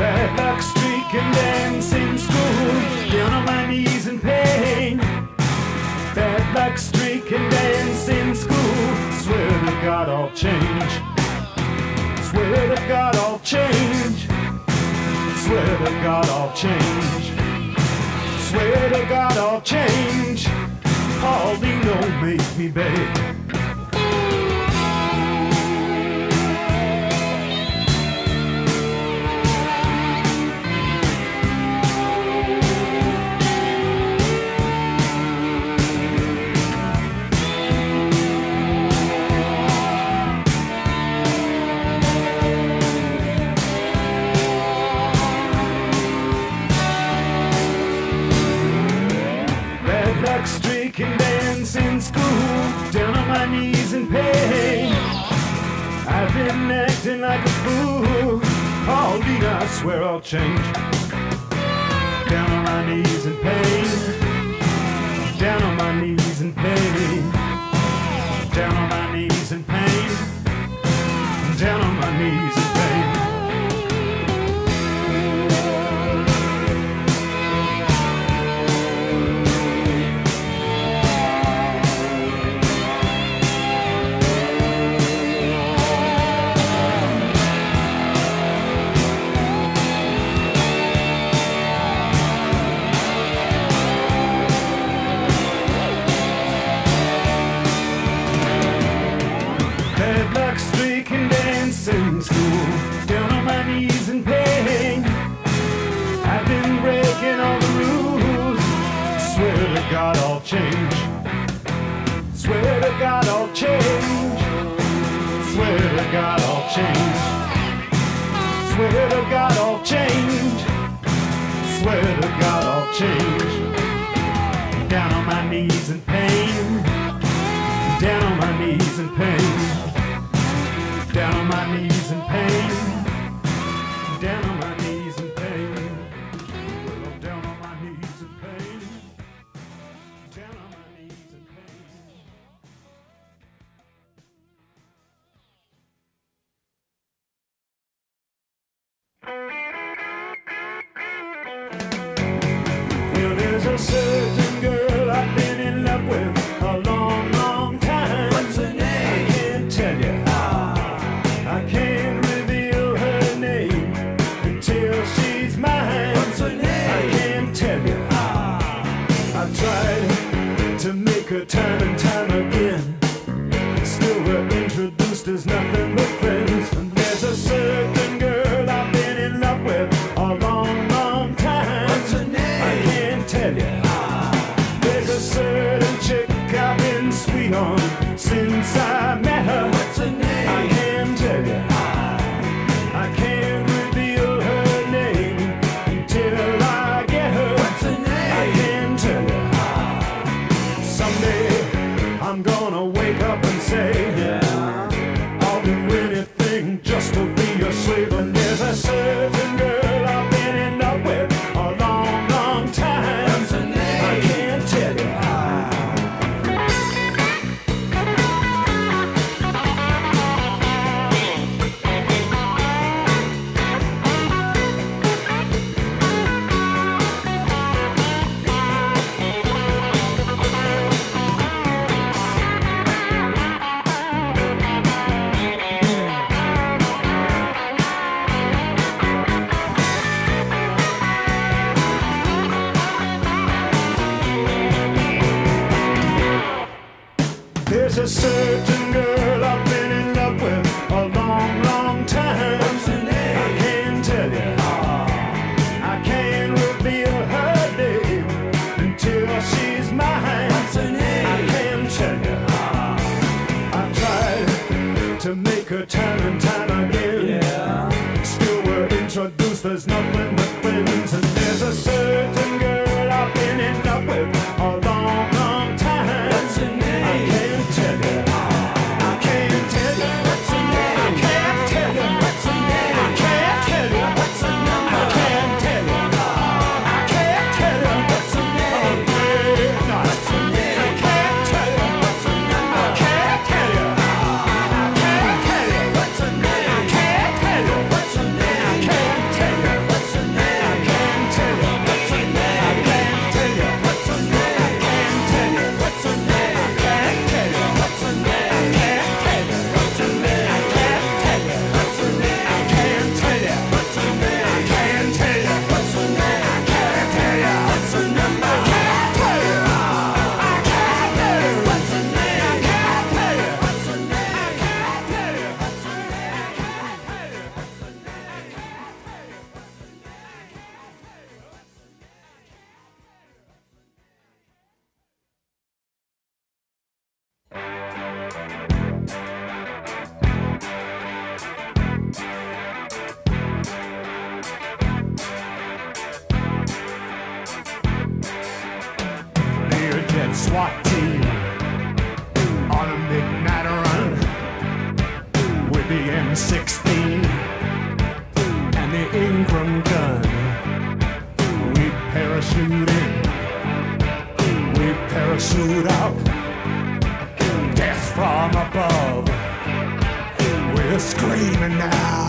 Bad luck streak and dance in school, down on my knees in pain. Bad luck streak and dance in school, swear to God I'll change. Swear to God I'll change. Swear to God I'll change. Swear to God I'll change. Paulino, make me beg. Streak and dance in school, down on my knees in pain. I've been acting like a fool. Paulina, I swear I'll change. Down on my knees in pain. Down on my knees in pain. Down on my knees in pain. Down on my knees in pain. In school, down on my knees in pain. I've been breaking all the rules. Swear to God I'll change. Swear to God I'll change. Swear to God I'll change. Swear to God I'll change. Swear to God I'll change. Down on my knees in pain. Down on my knees in pain. Down on my knees in pain. Down on my knees in pain. Well, I'm down on my knees in pain. Down on my knees in pain. Well, there's a certain girl I've been in love with a long, long time. What's her name? I can't tell you. I can't reveal her name until she's mine. What's her name? I can't tell you. I've tried to make her time and time again. Still we're introduced as nothing but friends. And there's a certain girl I've been in love with a long, long time. What's her name? I can't tell you. There's a certain chick I've been sweet on since I met her. What's her name? I can't tell you. I can't reveal her name until I get her. What's her name? I can't tell you. Someday I'm gonna wake up and say, yeah, I'll do anything just to be your slave. And there's a certain girl I've been in love with a long, long time. What's her name? I can't tell you. There's a certain girl I've been in love with a long, long time. What's her name? I can't tell you. I can't reveal her name until she's mine. What's her name? I can't tell you. I've tried to make her time and time again. Yeah. Still we're introduced as nothing but friends. And there's a certain girl I've been in love with a long, long time. What's her name? I can't tell you. I can't tell you. What's her name? I can't tell you. What's her name? I can't tell you. What's her number? I can't tell you. I can't tell you. What's her name? What's her name? I can't tell you. What's her number? I can't tell you. I can't tell you. What's her name? I can't tell you. What's her name? I can't tell you. SWAT team on a midnight run with the M16 and the Ingram gun. We parachute in, we parachute out, death from above. We're screaming now.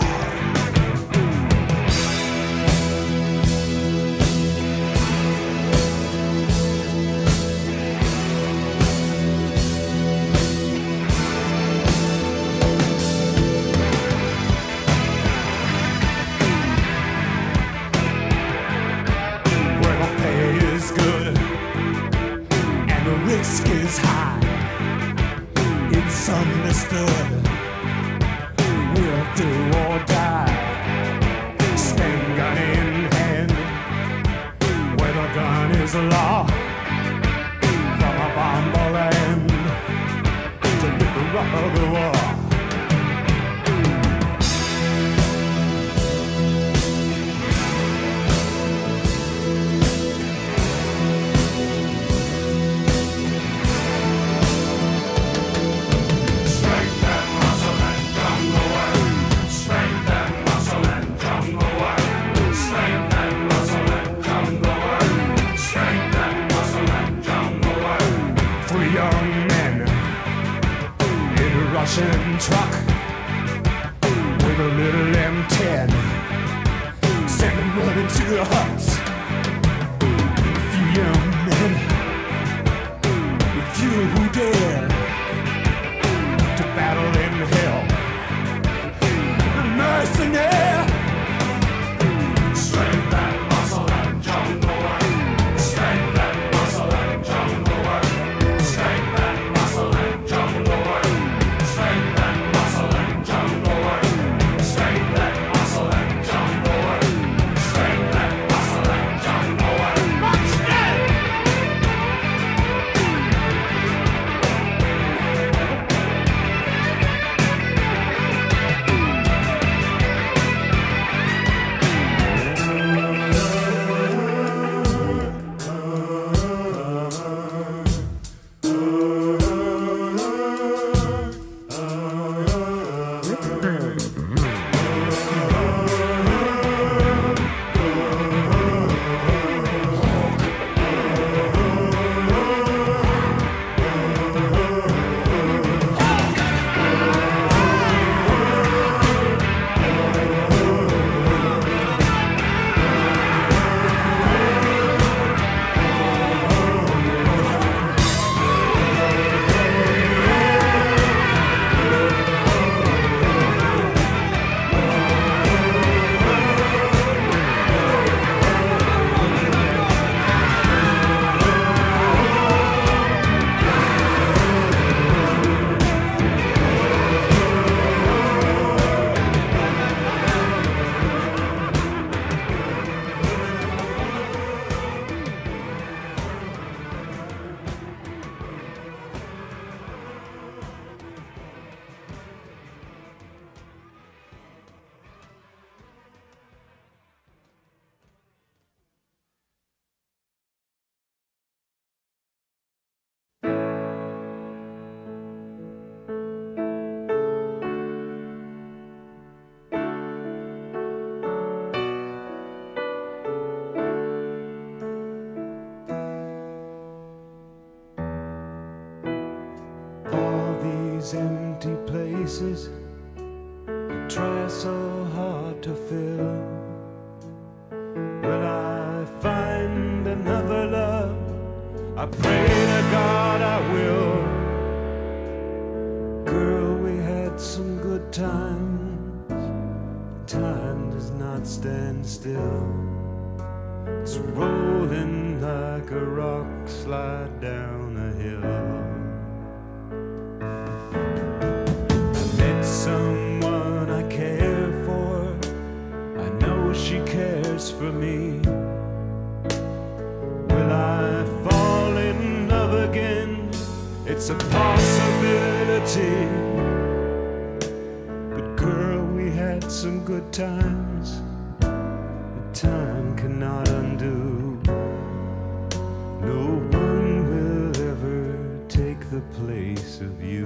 Risk is high, it's understood. We'll do or die, Stand gun in hand, where the gun is law. From a bomberland to the rock of the war. Russian truck with a little M10, send them running to the huts. A few young men, a few who dare to battle in hell. The mercenary, strength and muscle and jungle work. Strength and muscle and jungle work. Strength and muscle and jungle work. Empty places I try so hard to fill. Will I find another love? I pray to God I will. Girl, we had some good times. Time does not stand still. It's rolling like a rock slide down a hill. Someone I care for, I know she cares for me. Will I fall in love again? It's a possibility. But girl, we had some good times that time cannot undo. No one will ever the place of you.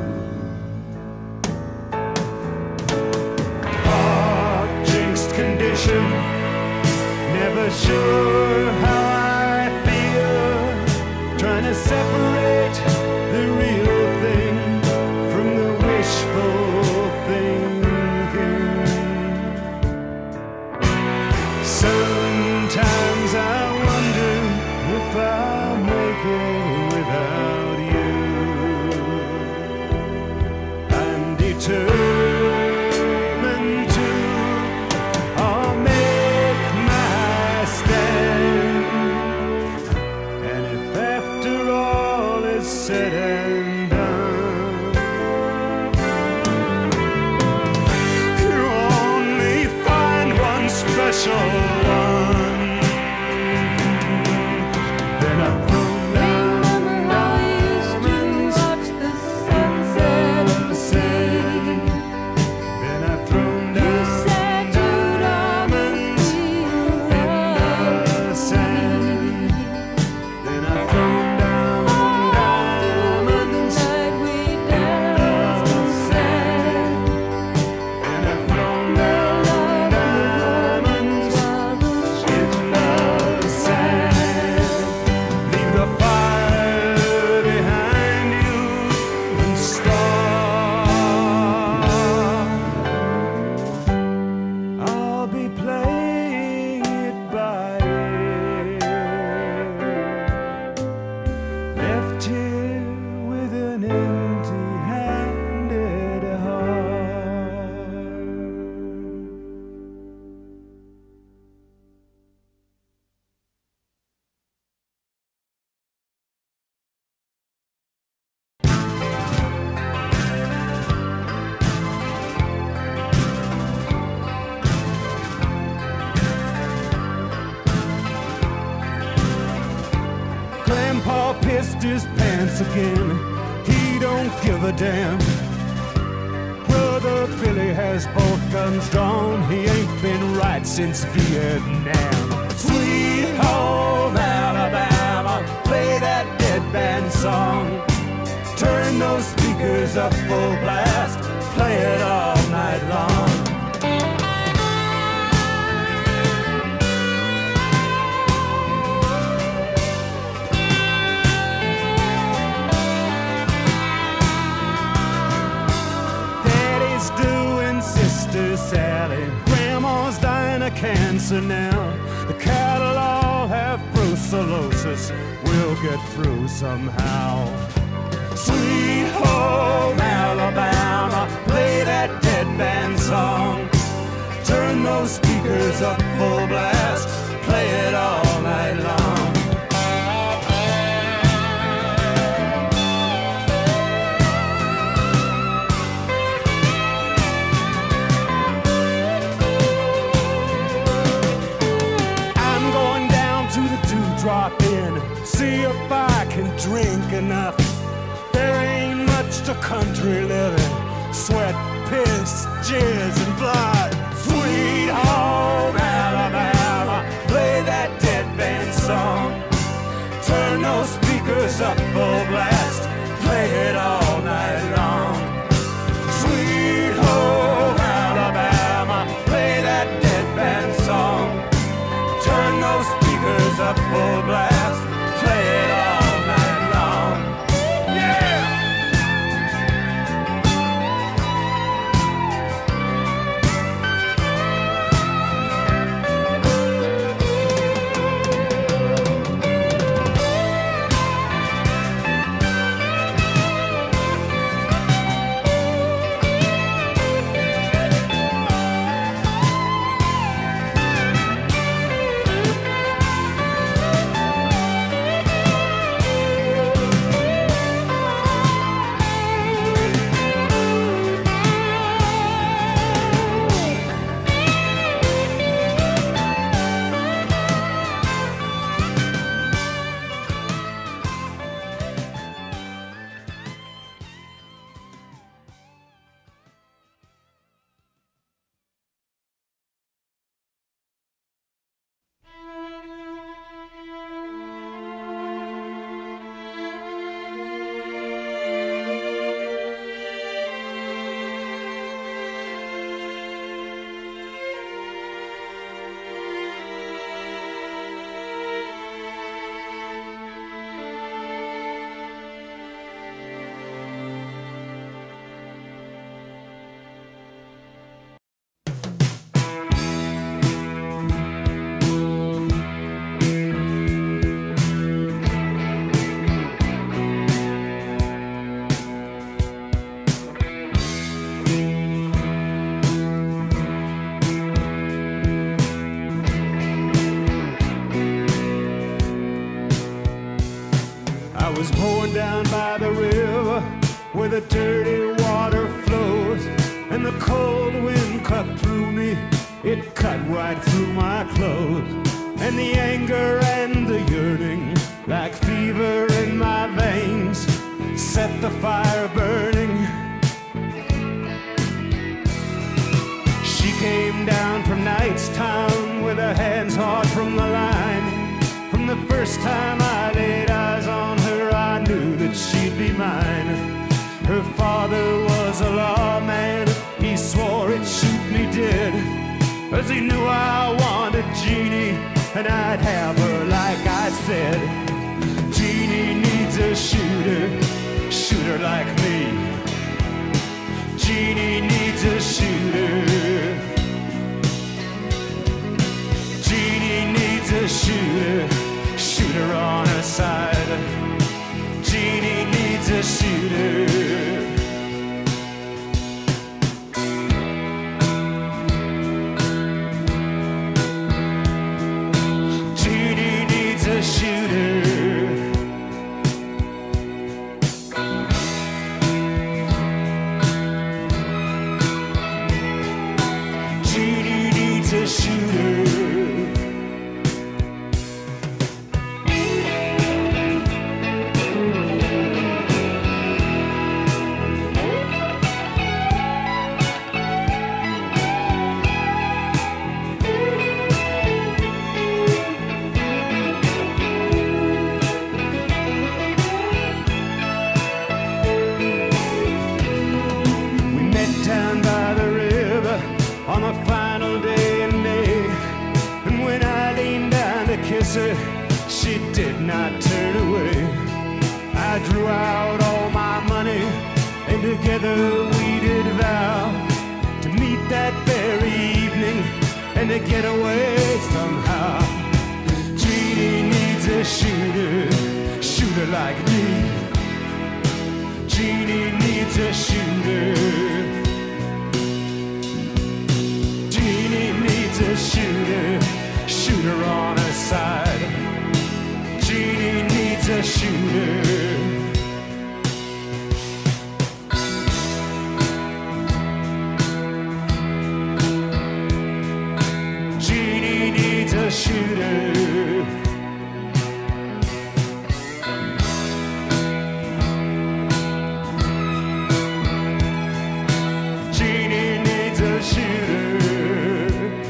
Jinxed condition, never sure how I feel, trying to separate the real thing from the wishful thinking. Sometimes I wonder if I'll make it without you. I'm determined said and done. You only find one special one. Then I throw down diamonds. Watch the sunset in the sea. Then I throw down diamonds in the sand. Then I throw Grandpa pissed his pants again. He don't give a damn. Brother Billy has both guns drawn. He ain't been right since Vietnam. Sweet home Alabama, play that dead band song. Turn those speakers up full blast, play it all night long. Sally, Grandma's dying of cancer now. The cattle all have brucellosis. We'll get through somehow. Sweet home Alabama, play that dead band song. Turn those speakers up full blast, play it all night long. Drop in, see if I can drink enough. There ain't much to country living. Sweat, piss, jizz, and blood. Sweet home Alabama, play that dead band song. Turn those speakers up full blast, play it all night long. Sweet home Alabama, play that dead band song. Turn those speakers up full blast, play it all night long. Yeah! was born down by the river where the dirty water flows, and the cold wind cut through me, it cut right through my clothes. And the anger and the yearning, like fever in my veins, set the fire burning. She came down from Knightstown with her hands hard from the line. From the first time I laid eyes on her, I knew that she'd be mine. Her father was a lawman, he swore it shoot me dead, 'cause he knew I wanted Jeannie, and I'd have her like I said. Jeannie needs a shooter, shooter like me. Jeannie needs a shooter. Jeannie needs a shooter, shooter on her side. Jeannie needs a shooter. Jeannie needs a shooter. Jeannie needs a shooter. She did not turn away. I drew out all my money, and together we did vow to meet that very evening and to get away somehow. Jeannie needs a shooter, shooter like me. Jeannie needs a shooter. Jeannie needs a shooter, shooter on her side. Jeannie needs a shooter. Jeannie needs a shooter. Jeannie needs a shooter.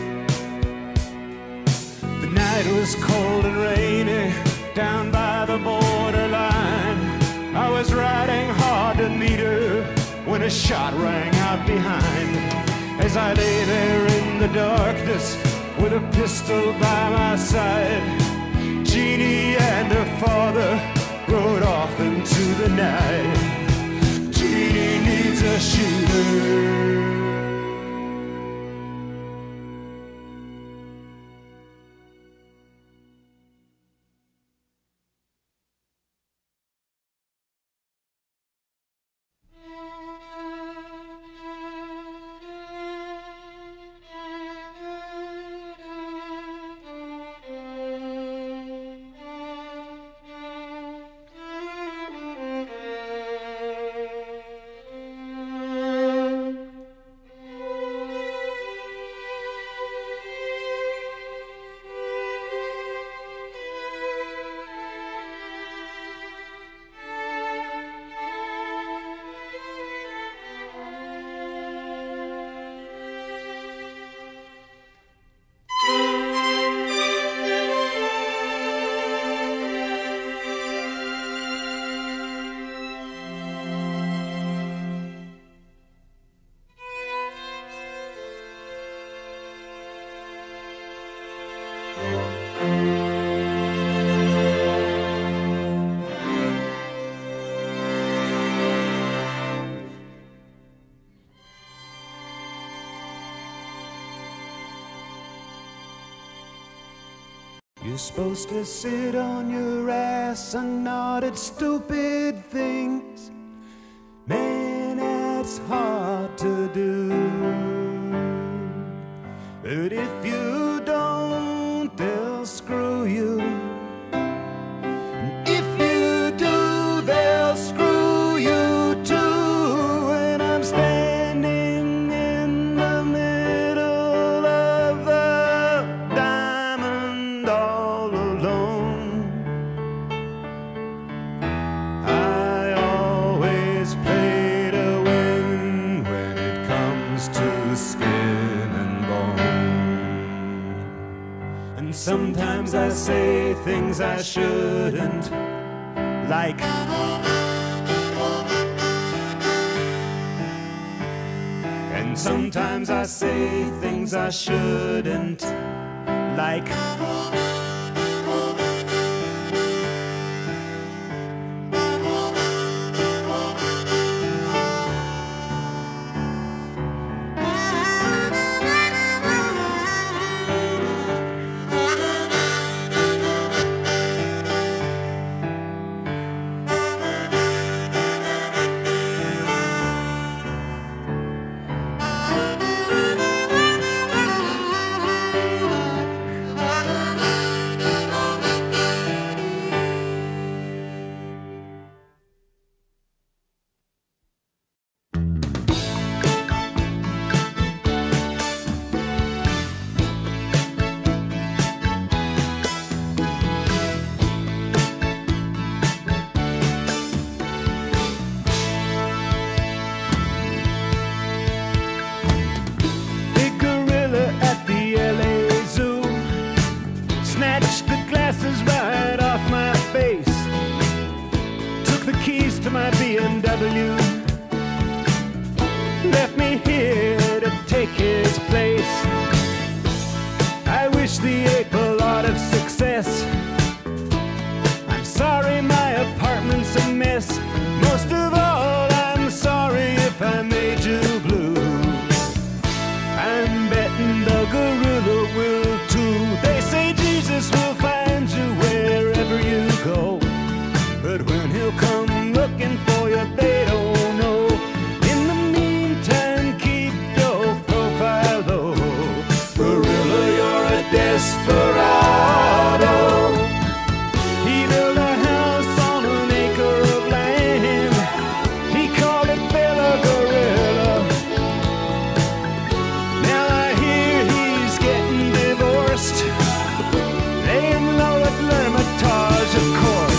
The night was cold and rainy down by the borderline. I was riding hard to meet her when a shot rang out behind. As I lay there in the darkness with a pistol by my side, Jeannie and her father rode off into the night. Jeannie needs a shooter. You're supposed to sit on your ass and nod at stupid things. Man, that's hard to do. But if you don't, they'll screw you. And if you do, sometimes I say things I shouldn't, like and sometimes I say things I shouldn't, like my BMW, left me here to take his place. I wish the ape a lot of success. I'm sorry my apartment's a mess. Most of all, I'm sorry if I made you blue. I'm betting the gorilla will too. They say Jesus will find you wherever you go, but when he'll come looking for you, they don't know. In the meantime, keep your profile low. Gorilla, you're a desperado. He built a house on an acre of land. He called it Bella Gorilla. Now I hear he's getting divorced. Laying low at L'Hermitage, of course.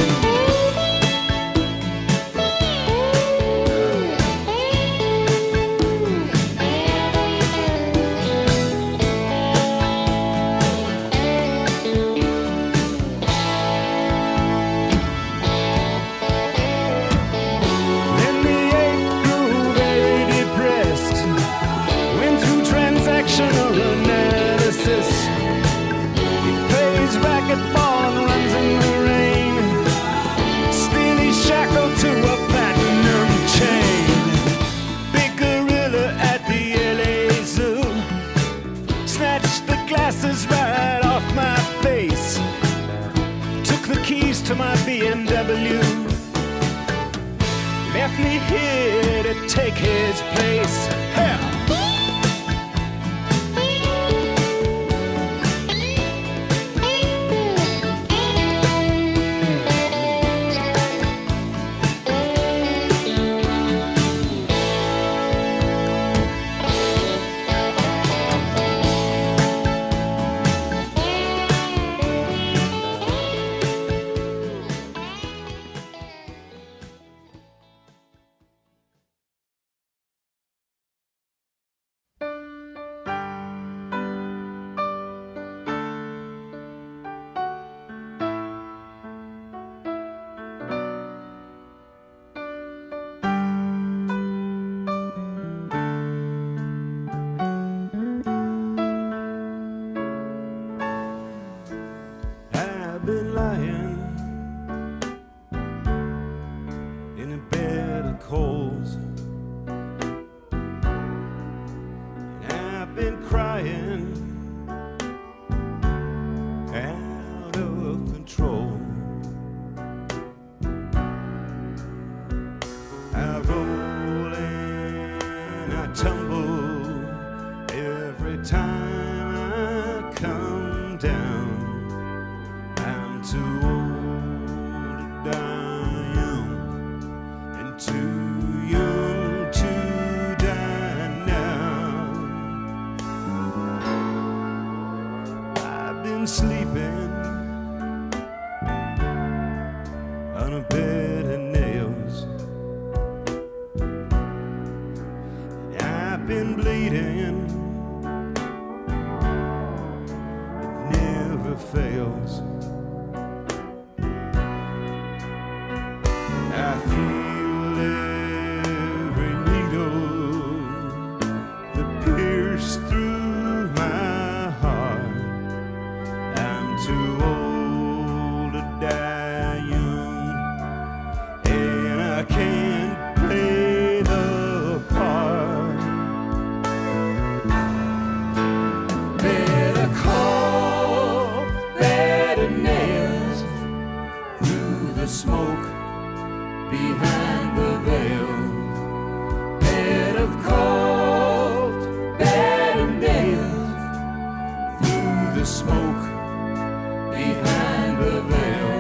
Analysis. He plays racquetball and runs in the rain. Still he's shackled to a platinum chain. Big gorilla at the LA Zoo snatched the glasses right off my face. Took the keys to my BMW, left me here to take his place. Hell! I've been lying in a bed of coals, and I've been crying out of control. I roll and I tumble every time I come down. Too old to die young, and too young to die now. I've been sleeping on a bed of nails, and I've been bleeding. It fails. I feel every needle that pierced through my heart. I'm too old to die young, and I can't play the part. Better call, better nails through the smoke behind the veil. Bed of cold, bed of nails through the smoke behind the veil.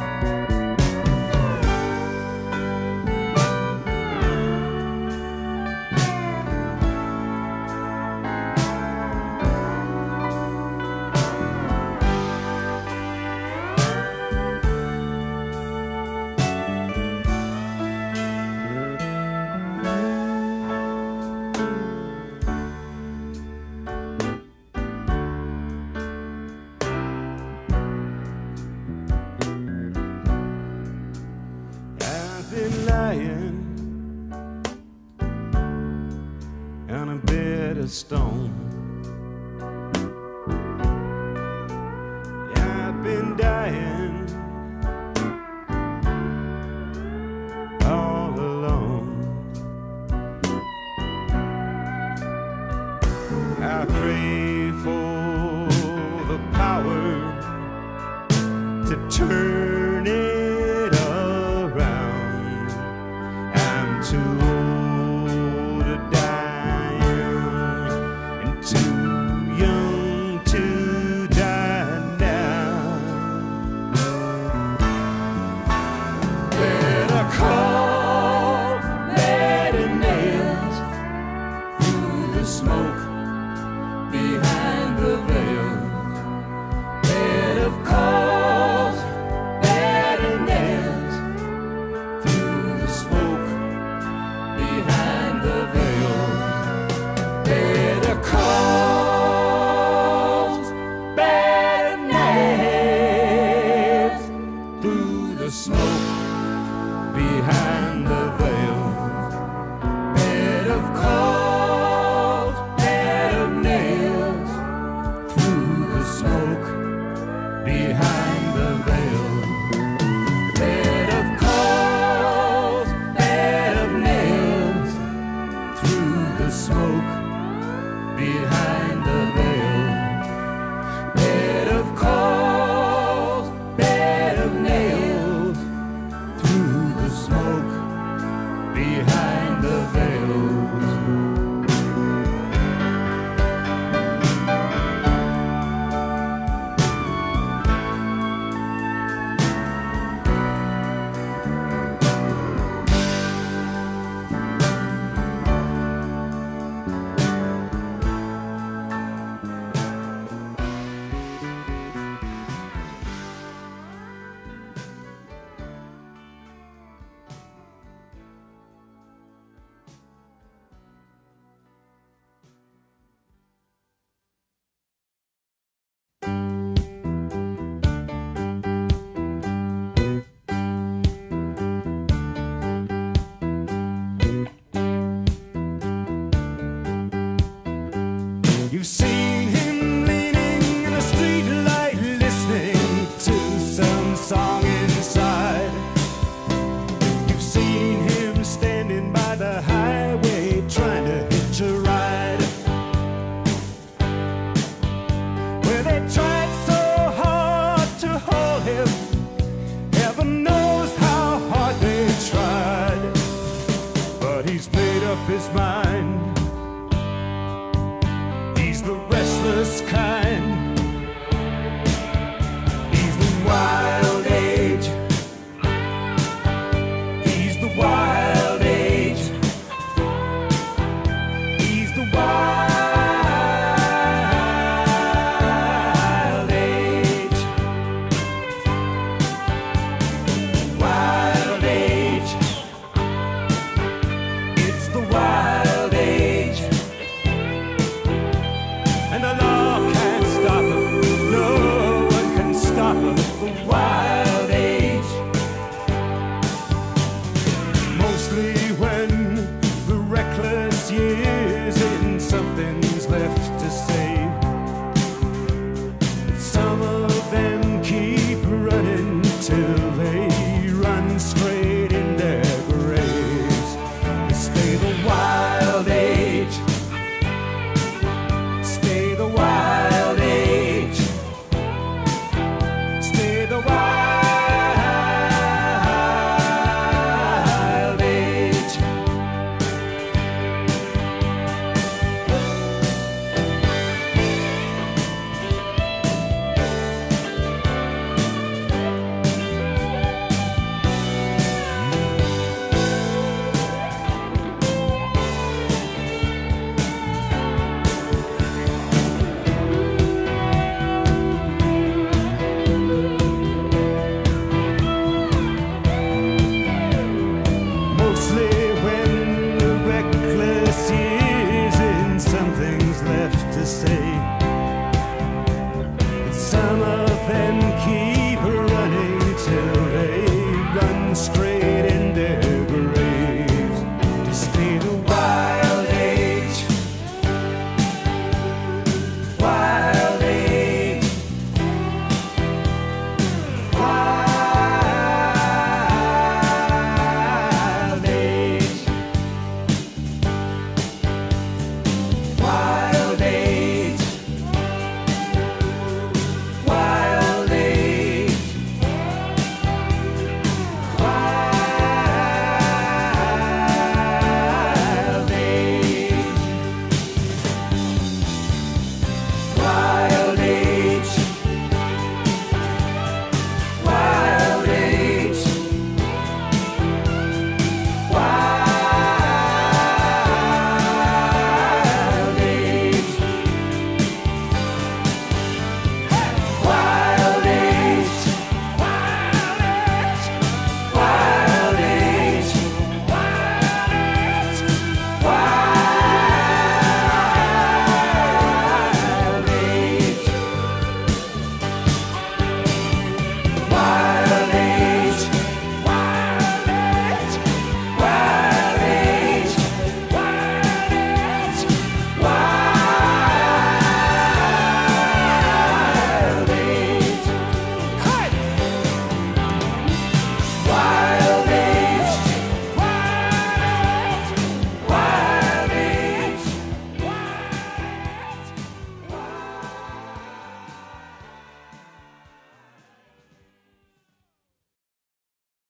I've been lying on a bed of stone. I've been dying all alone. I pray for the power to turn it around. I'm too old to die young and too young to die now. Better call, better nails through the smoke behind the veil. Bed of calls, better nails through the smoke behind the veil. Better calls, better nails through the smoke behind the veil. Bed of calls, bed of nails through the smoke behind the veil. Bed of calls, bed of nails through the smoke behind the veil. Bed of calls, bed of nails through the smoke behind the veil. You've seen him leaning in a street light, listening to some song inside. You've seen him standing by the highway, trying to hitch a ride. Where they tried so hard to hold him, heaven knows how hard they tried. But he's made up his mind. He's the restless kind. He's the wild age. He's the wild age. He's the wild age. Wild age. It's the wild sum up and keep